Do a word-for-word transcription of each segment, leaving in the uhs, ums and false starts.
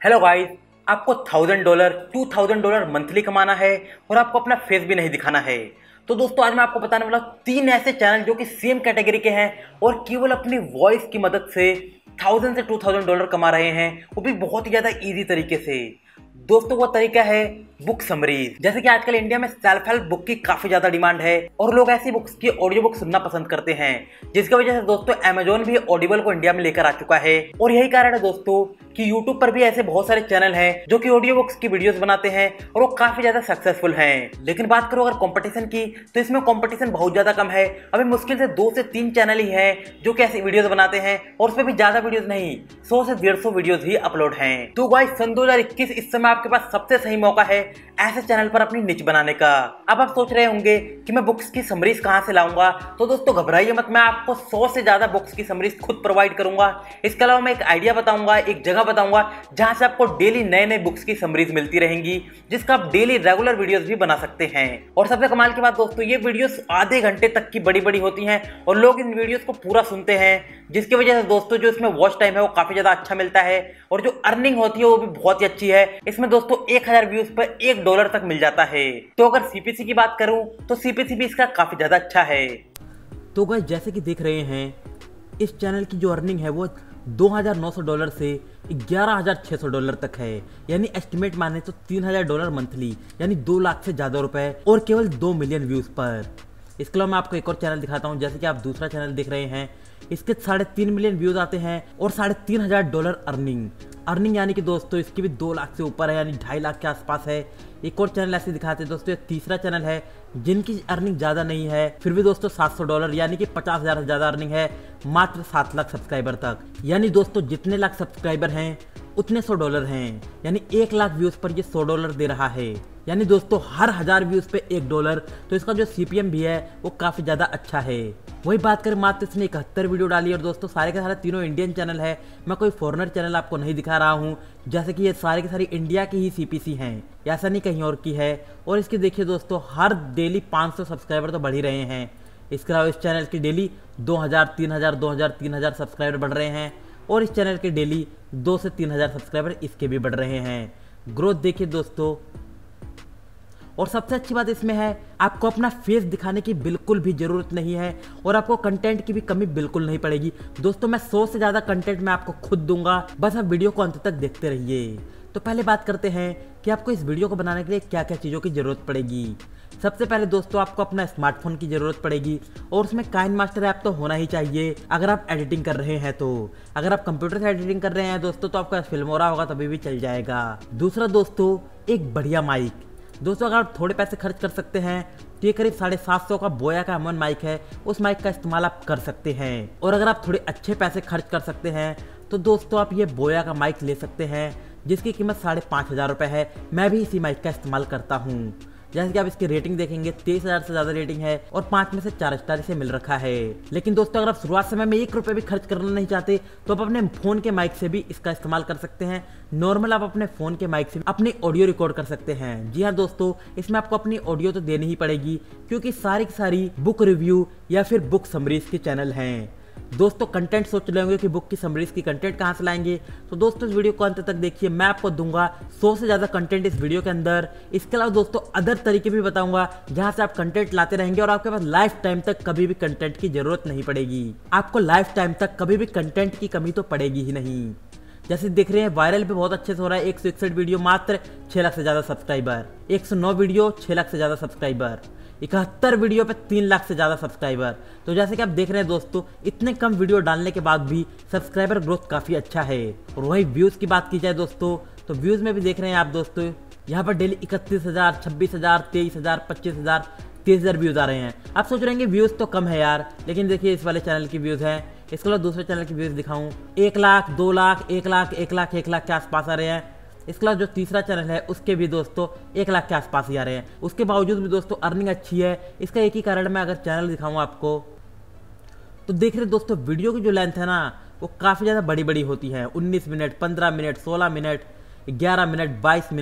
Hello guys, आपको thousand dollar two thousand dollar monthly कमाना है और आपको अपना फेस भी नहीं दिखाना है। तो दोस्तों आज मैं आपको बताने वाला हूँ तीन ऐसे चैनल जो कि सेम कैटेगरी के हैं और केवल अपनी वॉइस की मदद से थाउजेंड से टू थाउजेंड डॉलर कमा रहे हैं, वो भी बहुत ही ज़्यादा ईजी तरीके से। दोस्तों वो तरीका है बुक समरीज। जैसे कि आजकल इंडिया में सेल्फ हेल्प बुक की काफी ज्यादा डिमांड है और लोग ऐसी बुक्स की ऑडियो बुक सुनना पसंद करते हैं, जिसकी वजह से दोस्तों अमेजोन भी ऑडिबल को इंडिया में लेकर आ चुका है। और यही कारण है दोस्तों कि यूट्यूब पर भी ऐसे बहुत सारे चैनल हैं जो कि ऑडियो बुक्स की वीडियोस बनाते हैं और वो काफी ज्यादा सक्सेसफुल हैं। लेकिन बात करो अगर कंपटीशन की, तो इसमें कंपटीशन बहुत ज्यादा कम है। अभी मुश्किल से दो से तीन चैनल ही हैं जो कि ऐसी वीडियोस बनाते हैं और उसमें भी ज्यादा वीडियोस नहीं, सौ से डेढ़ सौ वीडियोस ही अपलोड हैं। तो गाइस सन दो हजार इक्कीस इस समय आपके पास सबसे सही मौका है ऐसे चैनल पर अपनी निच बनाने का। अब आप सोच रहे होंगे कि मैं बुक्स की समरीज कहां से लाऊंगा, तो दोस्तों घबराइए मत, मैं आपको सौ से ज्यादा बुक्स की समरीज खुद प्रोवाइड करूंगा। इसके अलावा मैं एक आइडिया बताऊंगा, एक जगह बताऊंगा जहां से आपको डेली नए नए बुक्स की समरीज मिलती रहेंगी, जिसका आप डेली रेगुलर वीडियोस भी बना सकते हैं। और सबसे कमाल की बात दोस्तों, ये वीडियोस आधे घंटे तक की बड़ी बड़ी होती हैं और लोग इन वीडियोस को पूरा सुनते हैं, जिसकी वजह से दोस्तों जो इसमें वॉच टाइम है वो काफी ज्यादा अच्छा मिलता है और जो अर्निंग होती है वो भी बहुत ही अच्छी है। इसमें दोस्तों एक हजार व्यूज पर एक डॉलर तक मिल जाता है। तो अगर सीपीसी की बात करूं तो सीपीसी भी इसका काफी ज्यादा अच्छा है। तो गाइस जैसे कि देख रहे हैं, इस चैनल की जो अर्निंग है वो दो हज़ार नौ सौ डॉलर से ग्यारह हज़ार छह सौ डॉलर तक है, यानी एस्टिमेट माने तो तीन हज़ार डॉलर मंथली, यानी दो लाख से ज़्यादा रुपए और केवल दो मिलियन व्यूज़ पर। इसके अलावा मैं आपको एक और चैनल दिखाता हूं। जैसे कि आप दूसरा चैनल देख रहे हैं, इसके साढ़े तीन मिलियन व्यूज़ आते हैं और साढ़े तीन हज़ार डॉलर अर्निंग अर्निंग यानी कि दोस्तों इसकी भी दो लाख से ऊपर है, यानी ढाई लाख के आसपास है। एक और चैनल ऐसे दिखाते हैं दोस्तों, एक तीसरा चैनल है जिनकी अर्निंग ज़्यादा नहीं है, फिर भी दोस्तों सात सौ डॉलर यानी कि पचास हज़ार से ज़्यादा अर्निंग है, मात्र सात लाख सब्सक्राइबर तक। यानी दोस्तों जितने लाख सब्सक्राइबर हैं उतने सौ डॉलर हैं, यानी एक लाख व्यूज़ पर ये सौ डॉलर दे रहा है, यानी दोस्तों हर हजार व्यूज़ पे एक डॉलर। तो इसका जो सीपीएम भी है वो काफ़ी ज़्यादा अच्छा है। वही बात करें, मात्र इसने इकहत्तर वीडियो डाली और दोस्तों सारे के सारे तीनों इंडियन चैनल है। मैं कोई फॉरेनर चैनल आपको नहीं दिखा रहा हूँ, जैसे कि ये सारे के सारी इंडिया की ही सीपीसी हैं, ऐसा नहीं कहीं और की है। और इसके देखिए दोस्तों हर डेली पाँच सौ सब्सक्राइबर तो बढ़ ही रहे हैं। इसके अलावा इस चैनल की डेली दो हज़ार तीन हज़ार दो हज़ार तीन हज़ार सब्सक्राइबर बढ़ रहे हैं और इस चैनल के डेली दो से तीन हज़ार सब्सक्राइबर इसके भी बढ़ रहे हैं। ग्रोथ देखिए दोस्तों। और सबसे अच्छी बात इसमें है, आपको अपना फेस दिखाने की बिल्कुल भी ज़रूरत नहीं है और आपको कंटेंट की भी कमी बिल्कुल नहीं पड़ेगी। दोस्तों मैं सौ से ज़्यादा कंटेंट मैं आपको खुद दूंगा, बस आप वीडियो को अंत तक देखते रहिए। तो पहले बात करते हैं कि आपको इस वीडियो को बनाने के लिए क्या क्या चीज़ों की ज़रूरत पड़ेगी। सबसे पहले दोस्तों आपको अपना स्मार्टफोन की ज़रूरत पड़ेगी और उसमें काइनमास्टर ऐप तो होना ही चाहिए अगर आप एडिटिंग कर रहे हैं। तो अगर आप कंप्यूटर से एडिटिंग कर रहे हैं दोस्तों तो आपका फिल्मोरा होगा तभी भी चल जाएगा। दूसरा दोस्तों एक बढ़िया माइक। दोस्तों अगर आप थोड़े पैसे खर्च कर सकते हैं तो ये करीब साढ़े सात सौ का बोया का एम वन माइक है, उस माइक का इस्तेमाल आप कर सकते हैं। और अगर आप थोड़े अच्छे पैसे खर्च कर सकते हैं तो दोस्तों आप ये बोया का माइक ले सकते हैं, जिसकी कीमत साढ़े पाँच हज़ार रुपये है। मैं भी इसी माइक का इस्तेमाल करता हूँ। जैसे कि आप इसकी रेटिंग देखेंगे तेईस हज़ार से ज़्यादा रेटिंग है और पाँच में से चार स्टार इसे मिल रखा है। लेकिन दोस्तों अगर आप शुरुआत समय में एक रुपये भी खर्च करना नहीं चाहते तो आप अपने फ़ोन के माइक से भी इसका इस्तेमाल कर सकते हैं। नॉर्मल आप अपने फ़ोन के माइक से अपनी ऑडियो रिकॉर्ड कर सकते हैं। जी हाँ दोस्तों, इसमें आपको अपनी ऑडियो तो देनी ही पड़ेगी क्योंकि सारी की सारी बुक रिव्यू या फिर बुक समरीज के चैनल हैं। दोस्तों कंटेंट सोच रहे होंगे कि बुक की समरीज की कंटेंट कहाँ से लाएंगे, तो दोस्तों इस वीडियो को अंत तक देखिए। मैं आपको दूंगा सौ से ज़्यादा कंटेंट इस वीडियो के अंदर। इसके अलावा दोस्तों अदर तरीके भी बताऊंगा जहां से आप कंटेंट लाते रहेंगे और आपके पास लाइफ टाइम तक कभी भी कंटेंट की जरूरत नहीं पड़ेगी। आपको लाइफ टाइम तक कभी भी कंटेंट की कमी तो पड़ेगी ही नहीं। जैसे देख रहे हैं वायरल भी बहुत अच्छे से हो रहा है। एक सौ इकसठ वीडियो मात्र छः लाख से ज़्यादा सब्सक्राइबर, एक सौ नौ वीडियो छः लाख से ज़्यादा सब्सक्राइबर, इकहत्तर वीडियो पे तीन लाख से ज़्यादा सब्सक्राइबर। तो जैसे कि आप देख रहे हैं दोस्तों, इतने कम वीडियो डालने के बाद भी सब्सक्राइबर ग्रोथ काफ़ी अच्छा है। और वही व्यूज़ की बात की जाए दोस्तों, तो व्यूज़ में भी देख रहे हैं आप दोस्तों, यहाँ पर डेली इकतीस हज़ार छब्बीस हज़ार तेईस हज़ार पच्चीस हज़ार तीस हज़ार व्यूज़ आ रहे हैं। आप सोच रहे हैं व्यूज़ तो कम है यार, लेकिन देखिए इस वाले चैनल की व्यूज़ हैं। इसके अलावा दूसरे चैनल की व्यूज़ दिखाऊँ, एक लाख दो लाख एक लाख एक लाख एक लाख के आसपास आ रहे हैं। इसके अलावा जो तीसरा चैनल है उसके भी दोस्तों एक लाख के आसपास ही आ रहे हैं। उसके बावजूद भी दोस्तों अर्निंग अच्छी है। इसका एक ही कारण, मैं अगर चैनल दिखाऊँ आपको तो देख रहे दोस्तों वीडियो की जो लेंथ है ना वो काफ़ी ज़्यादा बड़ी बड़ी होती है। उन्नीस मिनट, पंद्रह मिनट, सोलह मिनट, ग्यारह मिनट, बाईस मिनट,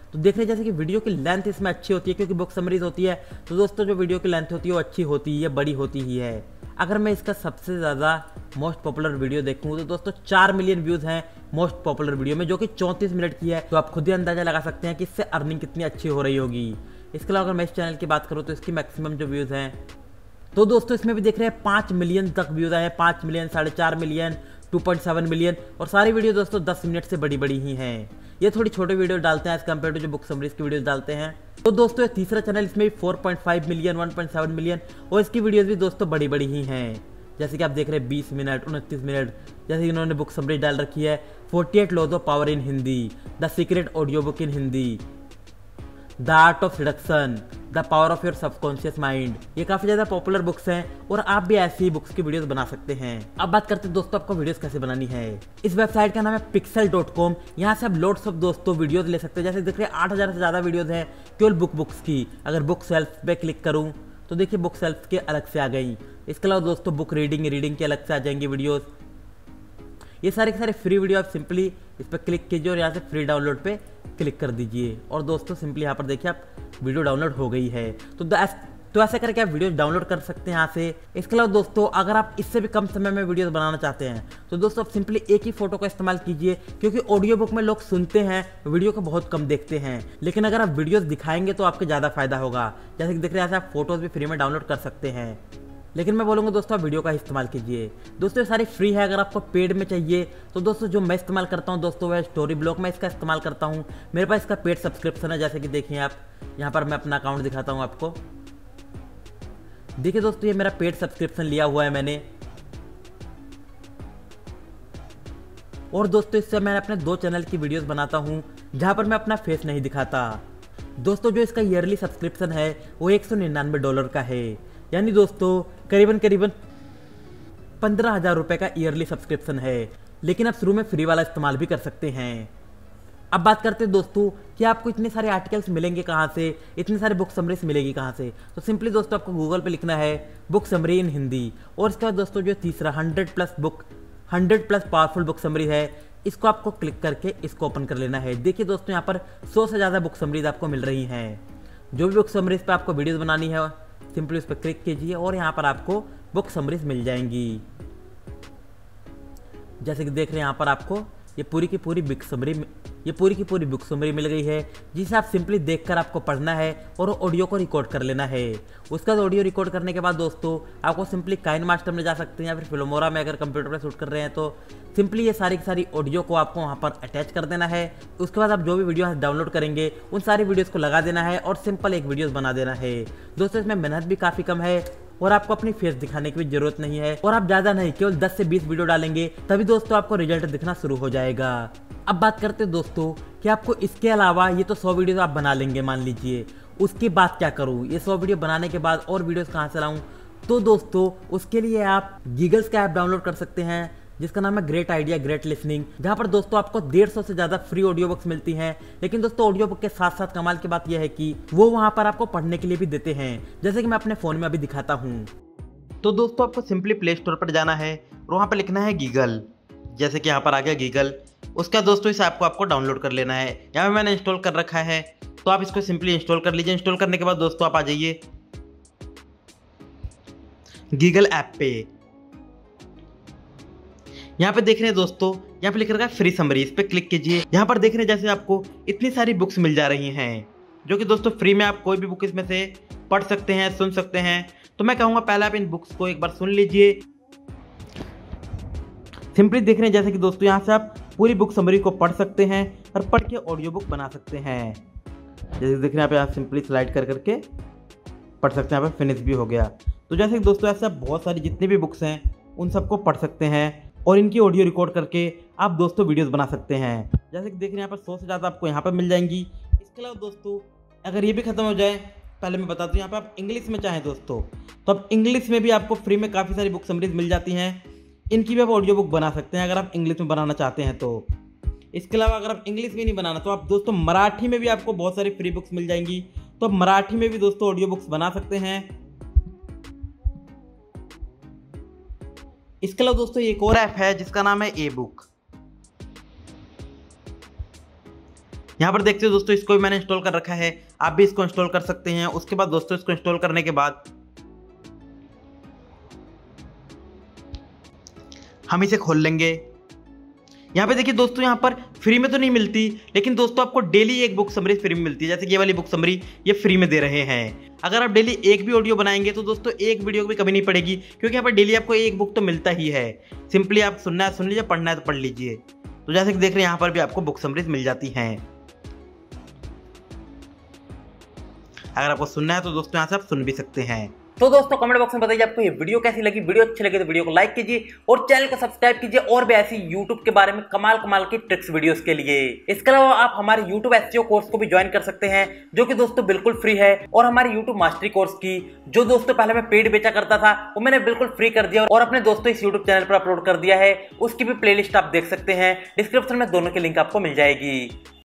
तो देख रहे हैं जैसे कि वीडियो की लेंथ इसमें अच्छी होती है, क्योंकि बुक समरीज होती है तो दोस्तों जो वीडियो की लेंथ होती है वो अच्छी होती है, बड़ी होती ही है। अगर मैं इसका सबसे ज़्यादा मोस्ट पॉपुलर वीडियो देखूँ तो दोस्तों चार मिलियन व्यूज़ हैं मोस्ट पॉपुलर वीडियो में, जो कि चौंतीस मिनट की है। तो आप खुद ही अंदाजा लगा सकते हैं कि इससे अर्निंग कितनी अच्छी हो रही होगी। इसके अलावा अगर मैं इस चैनल की बात करूँ तो इसकी मैक्सिमम जो व्यूज़ हैं तो दोस्तों इसमें भी देख रहे हैं पाँच मिलियन तक व्यूज़ आए हैं, पाँच मिलियन, साढ़े चार million, two point seven million, और सारी वीडियो दोस्तों दस मिनट से बड़ी बड़ी ही हैं। ये थोड़ी छोटे वीडियो डालते हैं एज कम्पेयर टू जो बुक समरीज की वीडियोस डालते हैं। तो दोस्तों ये तीसरा चैनल, इसमें भी four point five million, one point seven million, और इसकी वीडियोस भी दोस्तों बड़ी बड़ी ही हैं। जैसे कि आप देख रहे हैं बीस मिनट, उनतीस मिनट, जैसे इन्होंने बुक समरीज डाल रखी है forty eight laws of power in Hindi, the secret audio book in Hindi, the art of seduction, the power of your subconscious mind. ये काफ़ी ज़्यादा पॉपुलर बुक्स हैं और आप भी ऐसी ही बुक्स की वीडियोस बना सकते हैं। अब बात करते हैं दोस्तों आपको वीडियोस कैसे बनानी है। इस वेबसाइट का नाम है पिक्सल डॉट कॉम। यहाँ से आप लोड्स ऑफ दोस्तों वीडियोस ले सकते हैं। जैसे देख रहे हैं आठ हज़ार से ज़्यादा वीडियोस हैं केवल बुक बुक्स की। अगर बुक सेल्फ पे क्लिक करूँ तो देखिए बुक सेल्फ के अलग से आ गई। इसके अलावा दोस्तों बुक रीडिंग रीडिंग के अलग से आ जाएंगे वीडियोज़। ये सारे के सारे फ्री वीडियो आप सिंपली इस पर क्लिक कीजिए और यहाँ से फ्री डाउनलोड पे क्लिक कर दीजिए और दोस्तों सिंपली यहाँ पर देखिए आप वीडियो डाउनलोड हो गई है। तो तो ऐसे करके आप वीडियो डाउनलोड कर सकते हैं यहाँ से। इसके अलावा दोस्तों अगर आप इससे भी कम समय में वीडियोस बनाना चाहते हैं तो दोस्तों आप सिंपली एक ही फोटो का इस्तेमाल कीजिए, क्योंकि ऑडियो बुक में लोग सुनते हैं, वीडियो को बहुत कम देखते हैं। लेकिन अगर आप वीडियोस दिखाएंगे तो आपको ज़्यादा फायदा होगा। जैसे कि देख रहे हैं यहाँ से आप फोटोज़ भी फ्री में डाउनलोड कर सकते हैं। लेकिन मैं बोलूँगा दोस्तों आप वीडियो का इस्तेमाल कीजिए। दोस्तों ये सारी फ्री है। अगर आपको पेड में चाहिए तो दोस्तों जो मैं इस्तेमाल करता हूँ दोस्तों वह स्टोरी ब्लॉक में इसका इस्तेमाल करता हूँ। मेरे पास इसका पेड सब्सक्रिप्शन है। जैसे कि देखिए आप यहाँ पर मैं अपना अकाउंट दिखाता हूँ आपको। देखिए दोस्तों ये मेरा पेड सब्सक्रिप्शन लिया हुआ है मैंने, और दोस्तों इससे मैं अपने दो चैनल की वीडियोस बनाता हूँ जहाँ पर मैं अपना फेस नहीं दिखाता। दोस्तों जो इसका ईयरली सब्सक्रिप्शन है वो एक सौ निन्यानवे डॉलर का है, यानी दोस्तों करीबन करीबन पंद्रह हज़ार रुपये का ईयरली सब्सक्रिप्शन है। लेकिन आप शुरू में फ्री वाला इस्तेमाल भी कर सकते हैं। अब बात करते हैं दोस्तों कि आपको इतने सारे आर्टिकल्स मिलेंगे कहाँ से, इतने सारे बुक समरीज मिलेगी कहाँ से। तो सिंपली दोस्तों आपको गूगल पे लिखना है बुक समरी इन हिंदी, और इसके बाद दोस्तों जो तीसरा hundred plus book hundred plus powerful book summary है, इसको आपको क्लिक करके इसको ओपन कर लेना है। देखिए दोस्तों यहाँ पर सौ से ज़्यादा बुक समरीज आपको मिल रही हैं। जो भी बुक समरीज पर आपको वीडियोज़ बनानी है सिंपली उस पर क्लिक कीजिए और यहाँ पर आपको बुक समरीज मिल जाएंगी। जैसे कि देख रहे हैं यहाँ पर आपको ये पूरी की पूरी बुक समरी ये पूरी की पूरी बुक समरी मिल गई है, जिसे आप सिंपली देखकर आपको पढ़ना है और ऑडियो को रिकॉर्ड कर लेना है। उसका ऑडियो रिकॉर्ड करने के बाद दोस्तों आपको सिंपली काइन मास्टर में जा सकते हैं या फिर फिल्मोरा में अगर कंप्यूटर पर शूट कर रहे हैं तो सिंपली ये सारी की सारी ऑडियो को आपको वहाँ पर अटैच कर देना है। उसके बाद आप जो भी वीडियो डाउनलोड करेंगे उन सारी वीडियोज़ को लगा देना है और सिंपल एक वीडियोज़ बना देना है। दोस्तों इसमें मेहनत भी काफ़ी कम है और आपको अपनी फेस दिखाने की भी जरूरत नहीं है, और आप ज़्यादा नहीं केवल दस से बीस वीडियो डालेंगे तभी दोस्तों आपको रिजल्ट दिखना शुरू हो जाएगा। अब बात करते हैं दोस्तों कि आपको इसके अलावा ये तो सौ वीडियोस आप बना लेंगे मान लीजिए, उसके बाद क्या करूँ, ये सौ वीडियो बनाने के बाद और वीडियोस कहाँ से लाऊं। तो दोस्तों उसके लिए आप गीगल्स का ऐप डाउनलोड कर सकते हैं जिसका नाम है ग्रेट आइडिया ग्रेट लिसनिंग, जहाँ पर दोस्तों आपको डेढ़ सौ से ज़्यादा फ्री ऑडियो बुक्स मिलती हैं। लेकिन दोस्तों ऑडियो बुक के साथ साथ कमाल की बात यह है कि वो वहाँ पर आपको पढ़ने के लिए भी देते हैं, जैसे कि मैं अपने फ़ोन में अभी दिखाता हूँ। तो दोस्तों आपको सिंपली प्ले स्टोर पर जाना है और वहाँ पर लिखना है गीगल। जैसे कि यहाँ पर आ गया गीगल। उसका दोस्तों इस ऐप को आपको डाउनलोड कर लेना है। यहाँ पे मैंने इंस्टॉल कर रखा है तो आप इसको सिंपली इंस्टॉल कर लीजिए। इंस्टॉल करने के बाद दोस्तों आप आ जाइए गीगल ऐप पे। यहाँ पे देख रहे हैं दोस्तों, यहाँ पे लिख रखा है फ्री समरी, इस पे क्लिक कीजिए। यहाँ पर देख रहे हैं जैसे आपको इतनी सारी बुक्स मिल जा रही हैं जो कि दोस्तों फ्री में आप कोई भी बुक इसमें से पढ़ सकते हैं, सुन सकते हैं। तो मैं कहूँगा पहले आप इन बुक्स को एक बार सुन लीजिए। सिंपली देख रहे हैं जैसे कि दोस्तों यहाँ से आप पूरी बुक समरी को पढ़ सकते हैं और पढ़ के ऑडियो बुक बना सकते हैं। जैसे देख रहे हैं यहाँ पे आप सिंपली स्लाइड कर करके पढ़ सकते हैं। यहाँ पे फिनिश भी हो गया। तो जैसे कि दोस्तों ऐसे आप बहुत सारी जितनी भी बुक्स हैं उन सबको पढ़ सकते हैं और इनकी ऑडियो रिकॉर्ड करके आप दोस्तों वीडियोस बना सकते हैं। जैसे कि देख रहे हैं यहाँ पर सौ से ज़्यादा आपको यहाँ पर मिल जाएंगी। इसके अलावा दोस्तों अगर ये भी खत्म हो जाए, पहले मैं बता दूँ यहाँ पर आप इंग्लिश में चाहें दोस्तों तो आप इंग्लिश में भी आपको फ्री में काफ़ी सारी बुक समरीज मिल जाती हैं। इनकी भी आप ऑडियो बुक बना सकते हैं अगर आप इंग्लिश में बनाना चाहते हैं तो। इसके अलावा अगर आप इंग्लिश में नहीं बनाना तो आप दोस्तों मराठी में भी आपको बहुत सारी फ्री बुक्स मिल जाएंगी, तो आप मराठी में भी दोस्तों ऑडियो बुक्स बना सकते हैं। इसके अलावा दोस्तों एक और ऐप है जिसका नाम है ए बुक। यहाँ पर देखते हो दोस्तों, इसको भी मैंने इंस्टॉल कर रखा है, आप भी इसको इंस्टॉल कर सकते हैं। उसके बाद दोस्तों इसको इंस्टॉल करने के बाद हम इसे खोल लेंगे। यहाँ पे देखिए दोस्तों, यहाँ पर फ्री में तो नहीं मिलती, लेकिन दोस्तों आपको डेली एक बुक समरी फ्री में मिलती है। जैसे कि ये वाली बुक समरी ये फ्री में दे रहे हैं। अगर आप डेली एक भी ऑडियो बनाएंगे तो दोस्तों एक वीडियो की भी कमी नहीं पड़ेगी, क्योंकि यहाँ पर डेली आपको एक बुक तो मिलता ही है। सिंपली आप सुनना है सुन लीजिए, पढ़ना है तो पढ़ लीजिए। तो जैसे कि देख रहे हैं यहाँ पर भी आपको बुक समरीज मिल जाती हैं। अगर आपको सुनना है तो दोस्तों यहाँ से आप सुन भी सकते हैं। तो दोस्तों कमेंट बॉक्स में बताइए आपको ये वीडियो कैसी लगी। वीडियो अच्छी लगी तो वीडियो को लाइक कीजिए और चैनल को सब्सक्राइब कीजिए और भी ऐसी यूट्यूब के बारे में कमाल कमाल की ट्रिक्स वीडियोस के लिए। इसके अलावा आप हमारे यूट्यूब एसईओ कोर्स को भी ज्वाइन कर सकते हैं, जो कि दोस्तों बिल्कुल फ्री है। और हमारे यूट्यूब मास्टरी कोर्स की, जो दोस्तों पहले मैं पेड बेचा करता था, वो मैंने बिल्कुल फ्री कर दिया और अपने दोस्तों इस यूट्यूब चैनल पर अपलोड कर दिया है। उसकी भी प्लेलिस्ट आप देख सकते हैं, डिस्क्रिप्शन में दोनों की लिंक आपको मिल जाएगी।